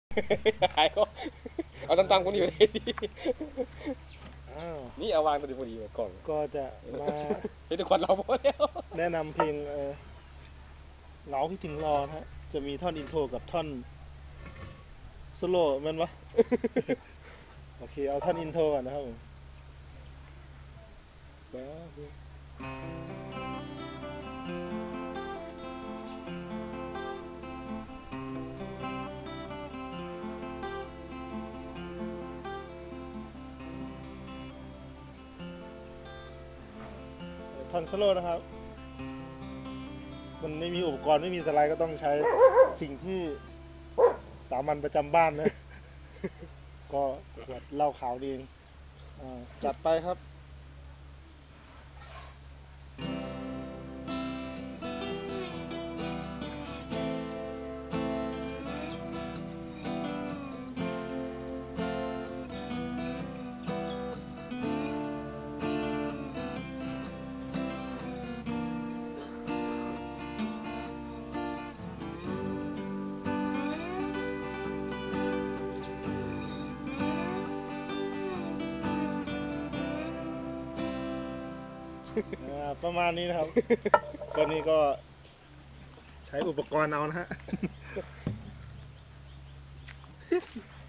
หายก็เอาตามๆคนอยู่ได้สิอ้าวนี่เอาวางตัวดีพอดีกล่องก็จะมาเห็นทุกคนเราพอแล้วแนะนำเพลงเหงาพี่ถึงรอนะฮะจะมีท่อนอินโทรกับท่อนโซโล่แมันวะ โอเคเอาท่อนอินโทรก่อนนะครับผมท่อนโซโล่นะครับมันไม่มีอุปกรณ์ไม่มีสไลด์ก็ต้องใช้สิ่งที่สามัญประจำบ้านนะ ก็ขวดเหล้าขาวนี่เองจัดไปครับประมาณนี้นะครับก็นี่ก็ใช้อุปกรณ์เอานะฮะ